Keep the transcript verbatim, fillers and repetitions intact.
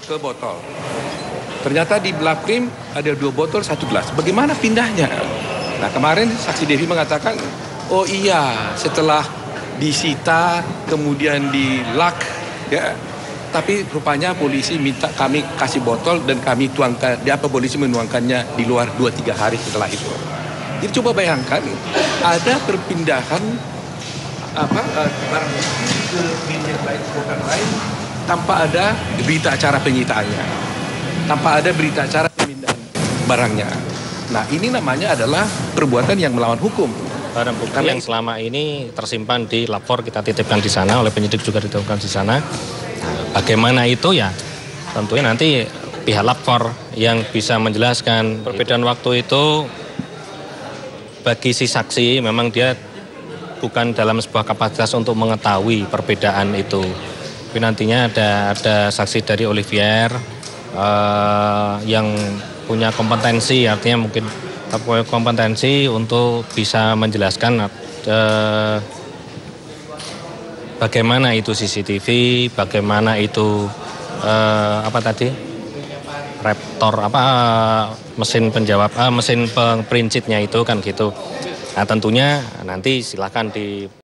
ke botol. Ternyata di Blakrim ada dua botol, satu gelas. Bagaimana pindahnya? Nah kemarin saksi Devi mengatakan, oh iya setelah disita kemudian di lock, ya. Tapi rupanya polisi minta kami kasih botol dan kami tuangkan, dia apa polisi menuangkannya di luar dua tiga hari setelah itu. Jadi coba bayangkan ada perpindahan apa uh, barang ke milik lain bukan lain tanpa ada berita acara penyitaannya, tanpa ada berita acara pemindahan barangnya. Nah ini namanya adalah perbuatan yang melawan hukum. Barang bukti yang selama ini tersimpan di lapor kita titipkan di sana, oleh penyidik juga dititipkan di sana. Bagaimana itu ya tentunya nanti pihak lapor yang bisa menjelaskan. Perbedaan waktu itu bagi si saksi memang dia bukan dalam sebuah kapasitas untuk mengetahui perbedaan itu. Tapi nantinya ada ada saksi dari Olivier uh, yang punya kompetensi, artinya mungkin punya kompetensi untuk bisa menjelaskan uh, bagaimana itu C C T V, bagaimana itu uh, apa tadi Raptor apa uh, mesin penjawab, uh, mesin pengprincitnya itu kan gitu. Nah tentunya nanti silakan di